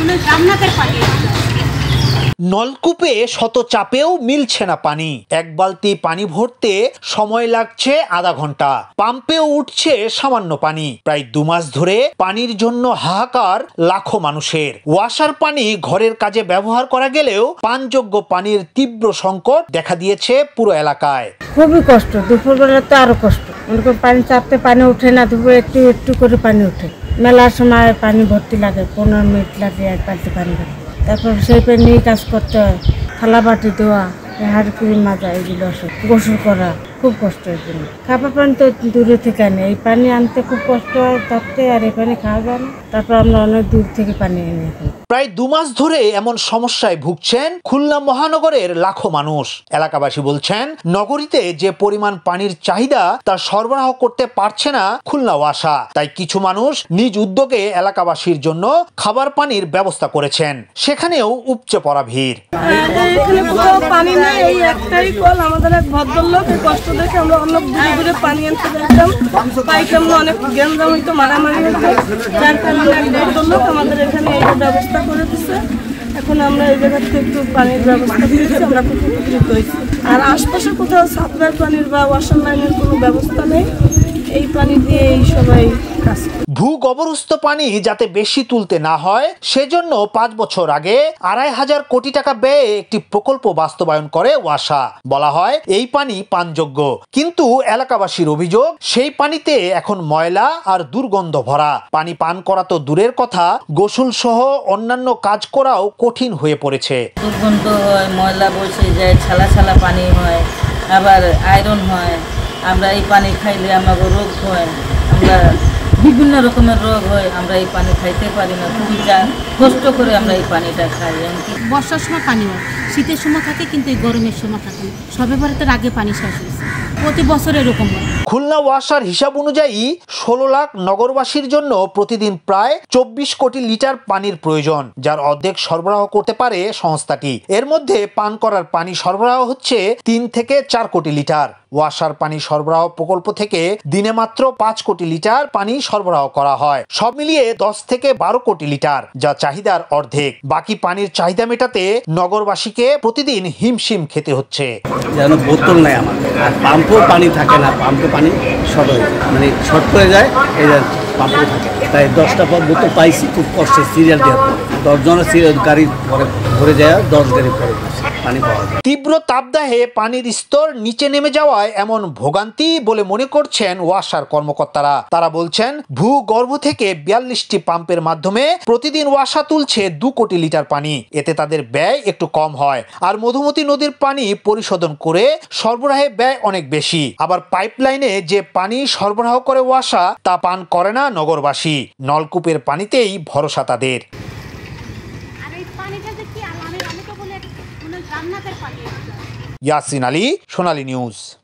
নলকূপে শত চাপেও মিলছে না পানি। এক বালতি পানি ভরতে সময় লাগছে আধা ঘন্টা। পাম্পেও উঠছে সামান্য পানি। প্রায় 2 মাস ধরে পানির জন্য হাহাকার লাখো মানুষের। ওয়াসার পানি ঘরের কাজে ব্যবহার করা গেলেও পানযোগ্য পানির তীব্র সংকট দেখা দিয়েছে পুরো এলাকায়। খুবই কষ্ট, দুপুরবেলা তো আরো কষ্ট। পানি চাপতে পানি উঠে না, দুপুরে একটু একটু করে পানি উঠে। মেলার সময় পানি ভর্তি লাগে, 15 মিনিট লাগে এক বালতি পানি ভর্তি। তারপর সেই পানি নিয়ে কাজ করতে হয়, থালা বাটি ধোয়া, হাড় পুরি মাজা, এগুলো গোসল করা খুব কষ্ট। এর জন্য খাবার পানি তো দূরে থেকে আনে, এই পানি আনতে খুব কষ্ট হয় তাতে, আর এই পানি খাওয়া যায় না। তারপর আমরা অনেক দূর থেকে পানি এনে খাই। প্রায় 2 মাস ধরে এমন সমস্যায় ভুগছেন খুলনা মহানগরের লাখো মানুষ। এলাকাবাসী বলছেন, নগরীতে যে পরিমাণ পানির চাহিদা তা সরবরাহ করতে পারছে না খুলনা ওয়াসা। তাই কিছু মানুষ নিজ উদ্যোগে এলাকাবাসীর জন্য খাবার পানির ব্যবস্থা করেছেন। সেখানেও উপচে পড়া ভিড়। পানি নেই, এই একটাই কল। আমাদের এক ভদ্রলোক কষ্ট দেখে আমরা অনেক দূরে দূরে পানি আনতে যাইতাম, পাইতাম না, অনেক গ্যাঞ্জাম হইতো, মারামারি হতো। যার কারণে এক ভদ্রলোক আমাদের এখানে এই ব্যবস্থা করে দিচ্ছে। এখন আমরা এই জায়গা থেকে একটু পানির ব্যবস্থা পেয়েছি, আমরা খুব উপকৃত হয়েছি। আর আশপাশে কোথাও সাপ্লাই পানির বা ওয়াশার লাইনের কোনো ব্যবস্থা নেই, এই পানি দিয়ে সবাই কাজ করে। ভূগর্ভস্থ পানি যাতে বেশি তুলতে না হয় সেজন্য 5 বছর আগে 2,500 কোটি টাকা ব্যয়ে একটি প্রকল্প বাস্তবায়ন করে ওয়াসা। বলা হয় এই পানি পানযোগ্য, কিন্তু এলাকাবাসীর অভিযোগ সেই পানিতে এখন ময়লা আর দুর্গন্ধ ভরা। পানি পান করা তো দূরের কথা, গোসল সহ অন্যান্য কাজ করাও কঠিন হয়ে পড়েছে। দুর্গন্ধ হয়, ময়লা বসে যায়, ছালা ছালা পানি হয়, আবার আয়রন হয়। আমরা এই পানি খাইলে আমাদের রোগ হয়, আমরা বিভিন্ন রকমের রোগ হয়। আমরা এই পানি খাইতে পারি না, খুবই কষ্ট করে আমরা এই পানিটা খাই। বর্ষার সময় পানি হয়, শীতের সময় থাকে, কিন্তু এই গরমের সময় থাকে না। সবে ভারতের আগে পানি শেষ হয়েছে, প্রতি বছর এরকম হয়। খুলনা ওয়াসার হিসাব অনুযায়ী 16 লাখ নগরবাসীর জন্য প্রতিদিন প্রায় 24 কোটি লিটার পানির প্রয়োজন, যার অর্ধেক সরবরাহ করতে পারে সংস্থাটি। এর মধ্যে পান করার পানি সরবরাহ হচ্ছে 3 থেকে 4 কোটি লিটার। ওয়াসার পানি সরবরাহ প্রকল্প থেকে দিনে মাত্র 5 কোটি লিটার পানি সরবরাহ করা হয়। সব মিলিয়ে 10 থেকে 12 কোটি লিটার, যা চাহিদার অর্ধেক। বাকি পানির চাহিদা মেটাতে নগরবাসীকে প্রতিদিন হিমশিম খেতে হচ্ছে। যেন বোতল নেই আমাদের, আর পাম্পও পানি থাকে না, পাম্পে পানি শর্ট হয়ে যায়, মানে শর্ট করে যায়, এই পাম্পও থাকে। তাই 10টা বোতল পাইছি, খুব কষ্টে সিরিয়াল দেওয়ার পর 10 জনের সিরিয়াল গাড়ি পরে ভরে যায়, 10 গাড়ি পরে পানি পাওয়া যায়। তীব্র তাপদাহে পানির স্তর নিচে নেমে যাওয়ায় এমন ভোগান্তি বলে মনে করছেন ওয়াসার কর্মকর্তারা। তারা বলছেন, ভূগর্ভ থেকে 42টি পাম্পের মাধ্যমে প্রতিদিন ওয়াসা তুলছে 2 কোটি লিটার পানি। এতে তাদের ব্যয় একটু কম হয়। আর মধুমতি নদীর পানি পরিশোধন করে সরবরাহে ব্যয় অনেক বেশি। আবার পাইপলাইনে যে পানি সরবরাহ করে ওয়াসা তা পান করে না নগরবাসী। নলকূপের পানিতেই ভরসা তাদের। ইয়াসিন আলী, সোনালী নিউজ।